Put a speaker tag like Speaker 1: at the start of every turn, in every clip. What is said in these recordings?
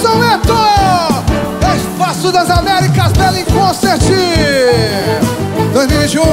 Speaker 1: Atenção, Etor! Espaço das Américas, Belém Concert 2021.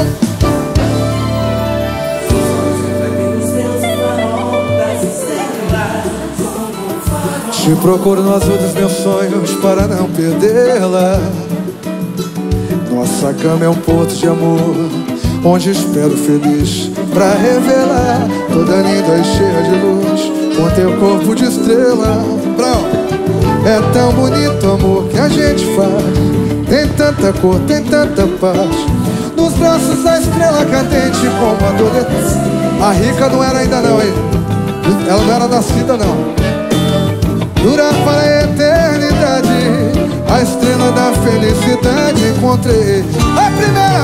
Speaker 1: Te procuro no azul dos meus sonhos para não perdê-la. Nossa cama é um porto de amor, onde espero feliz pra revelar. Toda linda e cheia de luz, com teu corpo de estrela. É tão bonito o amor que a gente faz. Tem tanta cor, tem tanta paz. Nos braços da estrela cadente como a adolescente. A rica não era ainda não, hein? Ela não era nascida não. Durar para a eternidade, a estrela da felicidade encontrei. A primeira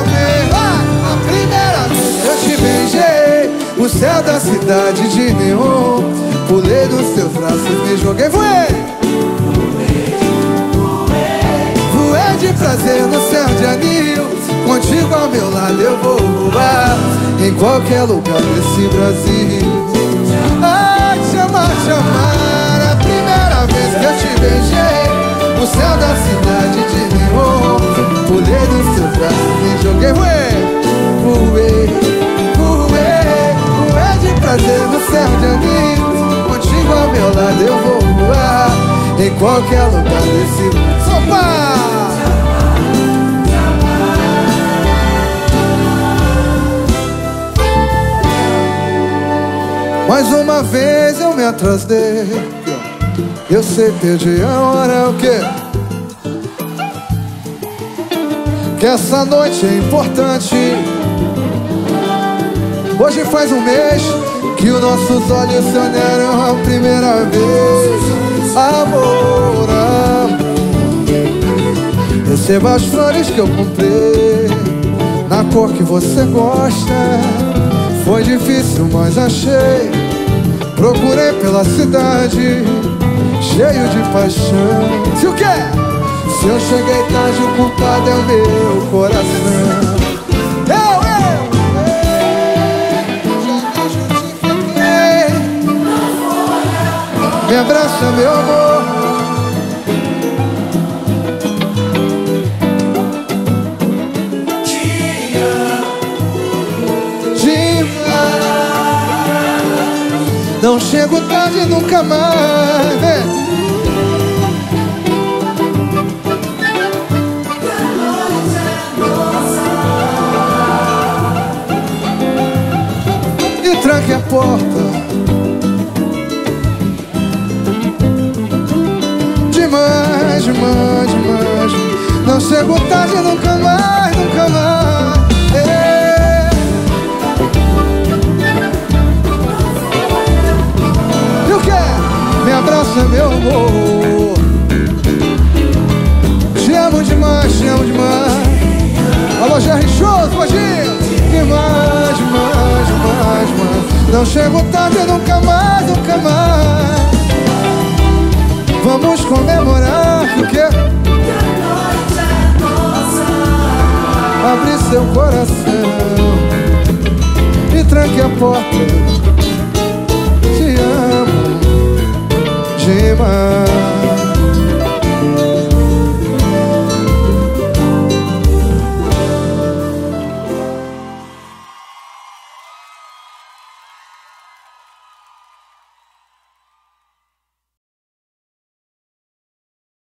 Speaker 1: vez eu te beijei, o céu da cidade de neon. Pulei nos teus braços, me joguei, voei de prazer no céu de anil. Contigo ao meu lado eu vou voar em qualquer lugar desse Brasil. Ah, te amar, te amar. A primeira vez que eu te beijei, o céu da cidade de neon. Pulei nos teus braços, me joguei, voei de prazer no céu de anil. Contigo ao meu lado eu vou voar em qualquer lugar desse Sopa! Mais uma vez eu me atrasei. Eu sei, perdi a hora, o quê? Que essa noite é importante. Hoje faz um mês que os nossos olhos se olharam a primeira vez. Amor, amor, receba as flores que eu comprei na cor que você gosta. Foi difícil, mas achei. Procurei pela cidade, cheio de paixão. Se o quê? Se eu cheguei tarde, o culpado é o meu coração. Me abraça, meu amor. Te amo demais. Não chego tarde nunca mais, vem. E tranque a porta. Demais, demais, demais. Não chego tarde nunca mais, nunca mais. E o que? Me abraça, meu amor. Te amo demais, te amo demais. Alô, Jerry Shows, Vaginho. Demais, demais, demais, demais. Não chego tarde nunca mais, nunca mais. Vamos comemorar, o quê? Abre seu coração e tranque a porta.